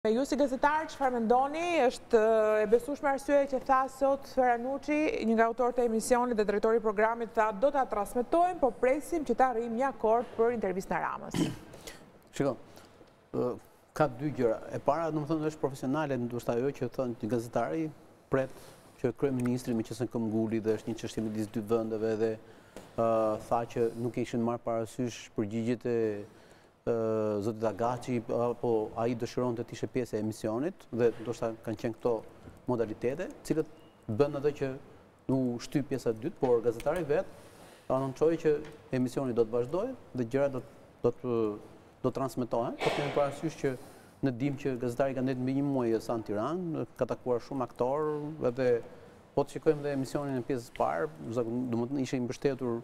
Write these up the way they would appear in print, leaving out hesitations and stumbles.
Me ju si gazetar, çfarë mendoni? Është e besueshme arsyeja që tha sot Feranuçi, një nga autorët e emisionit dhe drejtori i programit, tha do ta transmetojmë, po presim që ta arrijmë një akord për intervistën e Ramës. Shiko, ka dy gjëra. E para, domethënë, është profesionale, ndoshta ajo që thonë gazetari pret që kryeministri, meqenëse këmbguli dhe është një çështje midis dy vendeve dhe tha që nuk ishin marrë parasysh përgjigjet e Zotit Agaçi, apo ai dëshironte të ishte pjesë e emisionit dhe ndoshta kanë qenë këto modalitete, cilët bën edhe që u shtyp pjesa e dytë, por gazetari vetë anonçoi që emisioni do të vazhdojë dhe gjërat do të transmetohen, por kemi parasysh që ne dimë që gazetari ka ndërtuar mbi një muaj sa në Tiranë, ka takuar shumë aktorë edhe po të shikojmë dhe emisionin e pjesës së parë, domethënë ishte i mbështetur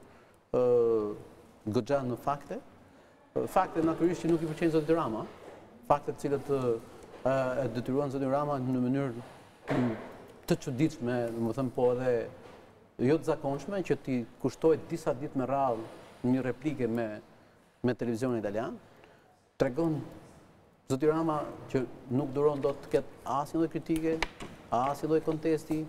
goxha në fakte. Fakte natyrisht që nuk i pëlqejnë Zotit Rama, fakte të cilët e detyruan Zotin Rama në mënyrë të çuditshme, domethënë po edhe jo të zakonshme, që t'i kushtoi disa ditë me radhë një replike me televizionin italian, tregon Zoti Rama që nuk duron dot të ketë asnjë lloj kritike, asnjë lloj kontesti,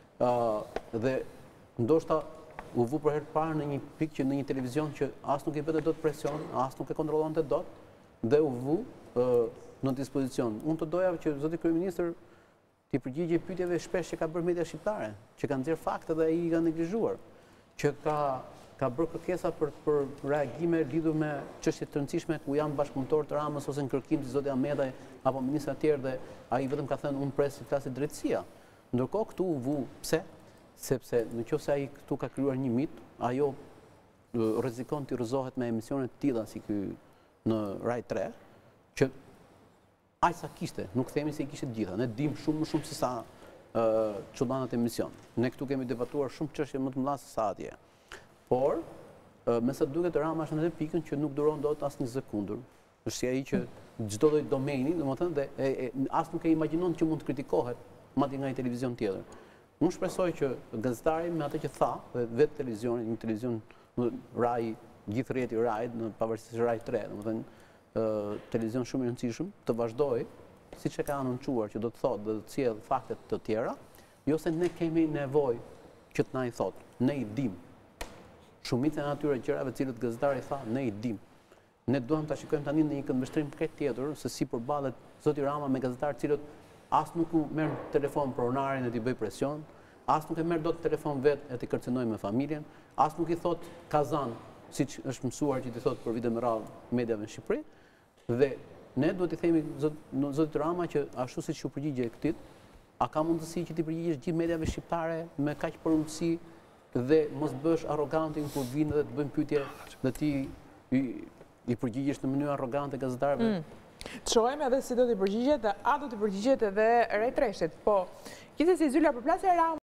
dhe ndoshta u vu për herë të parë në një pikë që në një televizion që as nuk i bëte dot presion, as nuk e kontrollonte dot, dhe u vu në dispozicion. Unë të doja që Zoti Kryeministër t'i përgjigjej pyetjeve shpesh që ka bërë media shqiptare, që kanë nxjerr fakte dhe ai i ka neglizhuar, që ka bërë kërkesa për reagime lidhur me çështje të rëndësishme ku janë bashkëpunëtorë të Ramës ose në kërkim të Zotit Ahmedaj apo ministra të tjerë dhe ai vetëm ka thënë unë pres të flasë drejtësia. Ndërkohë këtu u vu pse? Sepse nëse ai këtu ka krijuar një mit, ajo rrezikon të rrëzohet me emisione të tilla si ky në Rai 3, që aq sa kishte, nuk themi se i kishte të gjitha. Ne dim shumë më shumë se sa çullanat e emision. Ne këtu kemi debatuar shumë çështje më të mëdha se sa atje. Por me sa duket Rama është në pikën që nuk duron dot asnjë sekundër. Është si ai që çdo lloj domeni, domethënë dhe as nuk e imagjinon që mund të kritikohet madje nga një televizion tjetër. Unë shpresoj që gazetari me atë që tha, dhe vetë televizioni, një televizion Rai, gjithë rrjeti Rai, pavarësisht Rai 3, domethënë televizion shumë i rëndësishëm, të vazhdojë, siç e ka anoncuar që do të thotë dhe të sjellë fakte të tjera, jo se ne kemi nevojë që të na i thotë. Ne i dim. Shumica e atyre gjërave të cilët gazetari tha, ne i dim. Ne duam ta shikojmë tani në një këndvështrim krejt tjetër, se si përballet Zoti Rama me gazetarë të cilët as nuk u merr telefon pronarin e t'i bëj presion, as nuk e merr dot telefon vetë e t'i kërcënojë me familjen, as nuk i thot kazan, siç është mësuar që t'i thot për vite me radhë mediave në Shqipëri, dhe ne duhet t'i themi Zotit Rama që ashtu siç u përgjigje këtij, a ka mundësi që t'i përgjigjesh gjithë mediave shqiptare me kaq përgjegjësi dhe mos bësh arrogantin kur vinë dhe të bëjnë pyetje dhe ti i përgjigjesh në mënyrë arrogante gazetarëve? Të shohim edhe si do t'i përgjigjet dhe a do t'i përgjigjet edhe Rai 3-shit. Po, gjithsesi Zyla, përplasja e Ramës